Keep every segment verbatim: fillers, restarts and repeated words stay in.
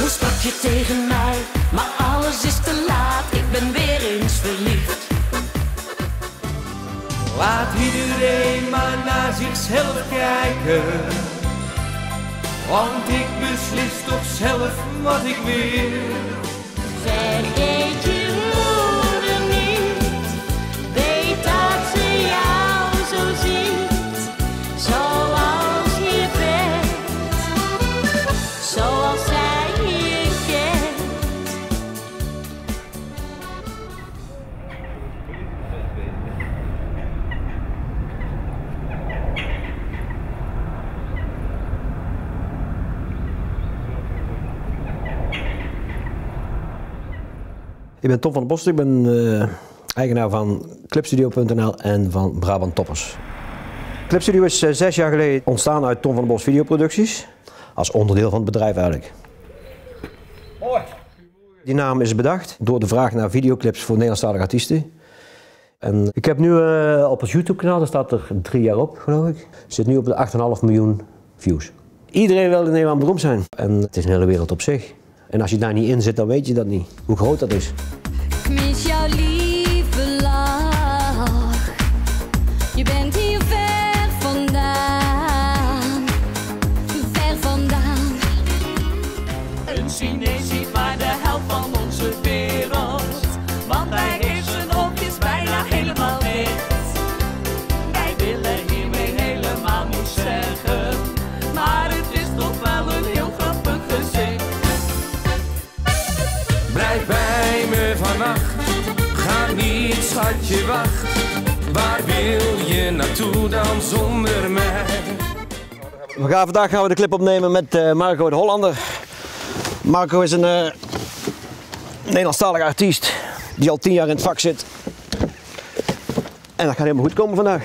Toen sprak je tegen mij, maar alles is te laat. Ik ben weer eens verliefd. Laat iedereen maar naar zichzelf kijken, want ik beslis toch zelf wat ik wil. Vergeet je moeder niet, weet dat ze jou zo ziet. Zoals je bent, zoals zij je kent. Ik ben Tom van der Bos, ik ben uh, eigenaar van Clipstudio punt n l en van Brabant Toppers. Clipstudio is uh, zes jaar geleden ontstaan uit Tom van der Bos videoproducties, als onderdeel van het bedrijf eigenlijk. Hoi. Die naam is bedacht door de vraag naar videoclips voor Nederlandstalige artiesten. En ik heb nu uh, op het YouTube kanaal, daar staat er drie jaar op geloof ik, zit nu op de acht komma vijf miljoen views. Iedereen wil in Nederland beroemd zijn en het is een hele wereld op zich. En als je daar niet in zit, dan weet je dat niet, hoe groot dat is. Ik mis jouw lieve lach. Je bent hier ver vandaan, ver vandaan. Een Chinees ziet maar de helft van onze wereld, want hij heeft zijn oogjes bijna helemaal wit. Wij willen hiermee helemaal niet zeggen, maar het is toch wel een heel grappig gezicht. Blijf bij me vannacht, ga niet schatje wacht. Waar wil je naartoe dan zonder mij? We gaan, vandaag gaan we de clip opnemen met uh, Marco de Hollander. Marco is een uh, Nederlandstalige artiest die al tien jaar in het vak zit. En dat gaat helemaal goed komen vandaag.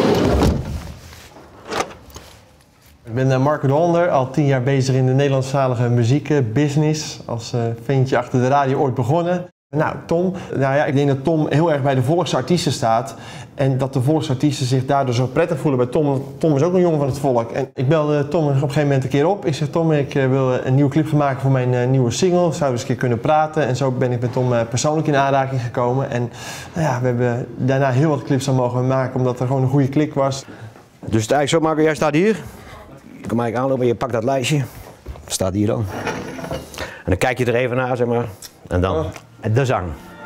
Ik ben Marco de Hollander, al tien jaar bezig in de Nederlandstalige muziekbusiness. Als uh, ventje achter de radio ooit begonnen. Nou, Tom, nou ja, ik denk dat Tom heel erg bij de volksartiesten staat. En dat de volksartiesten zich daardoor zo prettig voelen bij Tom. Tom is ook een jongen van het volk. En ik belde Tom op een gegeven moment een keer op. Ik zeg, Tom, ik uh, wil een nieuwe clip gaan maken voor mijn uh, nieuwe single. Zouden we eens een keer kunnen praten? En zo ben ik met Tom uh, persoonlijk in aanraking gekomen. En nou ja, we hebben daarna heel wat clips aan mogen maken, omdat er gewoon een goede klik was. Dus het eigenlijk zo, Marco, jij staat hier. Je komt eigenlijk aanlopen en je pakt dat lijstje. Dat staat hier dan. En dan kijk je er even naar, zeg maar. En dan de zang.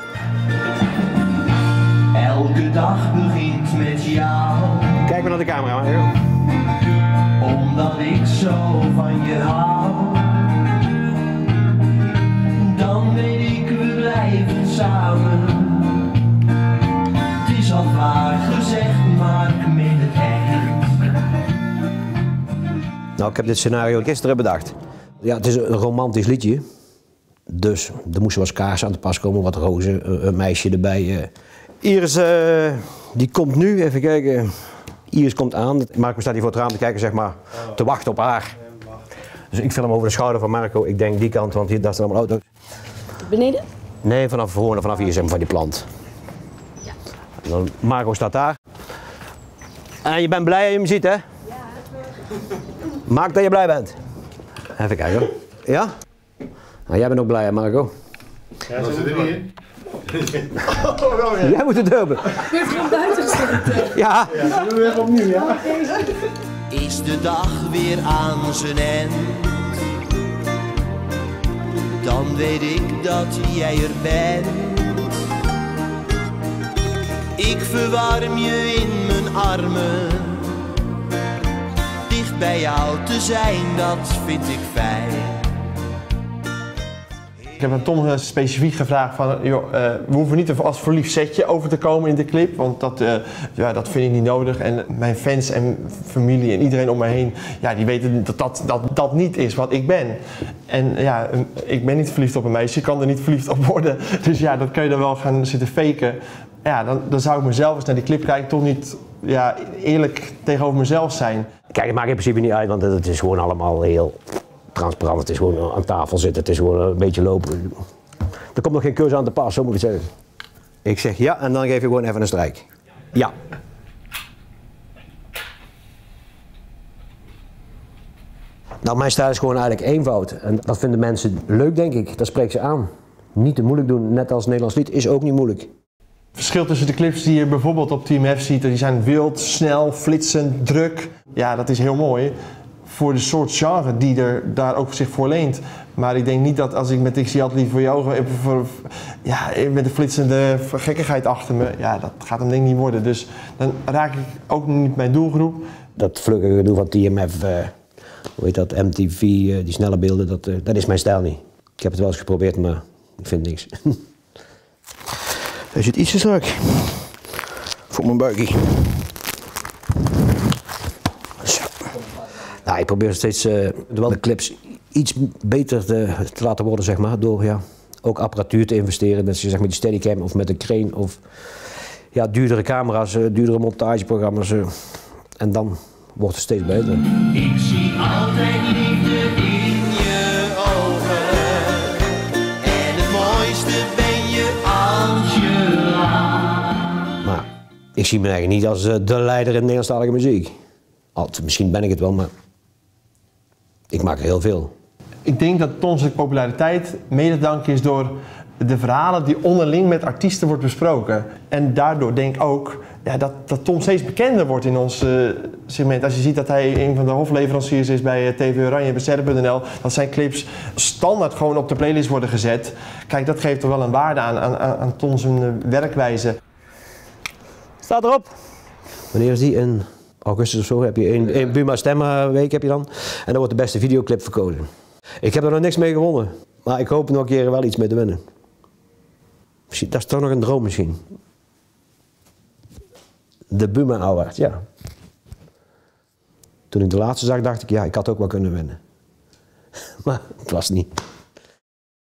Elke dag begint met jou. Kijk maar naar de camera, Marco. Omdat ik zo van je hou. Dan weet ik, we blijven samen. Het is al vaak gezegd, maar ik meen het echt. Nou, ik heb dit scenario gisteren bedacht. Ja, het is een romantisch liedje. Dus er moesten wat kaarsen aan te pas komen, wat rozen, een meisje erbij. Iris, uh, die komt nu, even kijken. Iris komt aan. Marco staat hier voor het raam te kijken, zeg maar, te wachten op haar. Dus ik film over de schouder van Marco. Ik denk die kant, want hier, daar staan allemaal auto's. Beneden? Nee, vanaf voor, vanaf hier, zeg maar, van die plant. Ja. En dan, Marco staat daar. En je bent blij dat je hem ziet, hè? Ja. Maak dat je blij bent. Even kijken. Ja? Nou, jij bent ook blij, hè, Marco? Ja, ze zit er niet in. Oh, ja. Jij moet het open. Je hebt gewoon buiten gestaan. Ja. Ja, doen we even opnieuw, ja? Is de dag weer aan zijn end, dan weet ik dat jij er bent. Ik verwarm je in mijn armen. Dicht bij jou te zijn, dat vind ik fijn. Ik heb aan Tom specifiek gevraagd van, joh, uh, we hoeven niet als verliefd setje over te komen in de clip, want dat, uh, ja, dat vind ik niet nodig. En mijn fans en familie en iedereen om me heen, ja, die weten dat dat, dat dat niet is wat ik ben. En ja, ik ben niet verliefd op een meisje, ik kan er niet verliefd op worden. Dus ja, dat kun je dan wel gaan zitten faken. Ja, dan, dan zou ik mezelf eens naar die clip kijken, toch niet ja, eerlijk tegenover mezelf zijn. Kijk, het maakt in principe niet uit, want het is gewoon allemaal heel transparant. Het is gewoon aan tafel zitten, het is gewoon een beetje lopen. Er komt nog geen keuze aan te pas, zo moet ik het zeggen. Ik zeg ja en dan geef je gewoon even een strijk. Ja. Nou, mijn stijl is gewoon eigenlijk eenvoud. En dat vinden mensen leuk, denk ik. Dat spreekt ze aan. Niet te moeilijk doen, net als Nederlands lied, is ook niet moeilijk. Het verschil tussen de clips die je bijvoorbeeld op Team F ziet, die zijn wild, snel, flitsend, druk. Ja, dat is heel mooi. Voor de soort genre die er daar ook zich voor leent. Maar ik denk niet dat als ik met Ik zie altijd lief voor je ogen, voor, ja, met de flitsende gekkigheid achter me, ja, dat gaat hem denk ik niet worden. Dus dan raak ik ook niet mijn doelgroep. Dat vlukkige gedoe van T M F, uh, hoe heet dat, M T V, uh, die snelle beelden, dat, uh, dat is mijn stijl niet. Ik heb het wel eens geprobeerd, maar ik vind niks. Hij zit iets te strak voor mijn buikie. Zo. Nou, ik probeer steeds uh, wel de clips iets beter te, te laten worden, zeg maar, door ja, ook apparatuur te investeren, net zoals zeg maar, die Steadicam of met een crane of ja, duurdere camera's, uh, duurdere montageprogramma's uh, en dan wordt het steeds beter. Ik zie altijd liefde in je ogen en het mooiste ben je als je lacht. Maar ik zie me eigenlijk niet als uh, de leider in Nederlandstalige muziek. Altijd, misschien ben ik het wel, maar ik maak er heel veel. Ik denk dat Tom's populariteit mede te danken is door de verhalen die onderling met artiesten wordt besproken. En daardoor denk ik ook ja, dat, dat Tom steeds bekender wordt in ons uh, segment. Als je ziet dat hij een van de hofleveranciers is bij uh, T V Oranje, bij Sterren punt n l, dat zijn clips standaard gewoon op de playlist worden gezet. Kijk, dat geeft toch wel een waarde aan, aan, aan Tom's uh, werkwijze. Staat erop. Wanneer is die? In augustus of zo heb je een, een Buma Stemma week heb je dan. En dan wordt de beste videoclip verkozen. Ik heb er nog niks mee gewonnen, maar ik hoop nog een keer wel iets mee te winnen. Misschien, dat is toch nog een droom misschien. De Buma Award, ja. Toen ik de laatste zag dacht ik, ja, ik had ook wel kunnen winnen. Maar het was niet.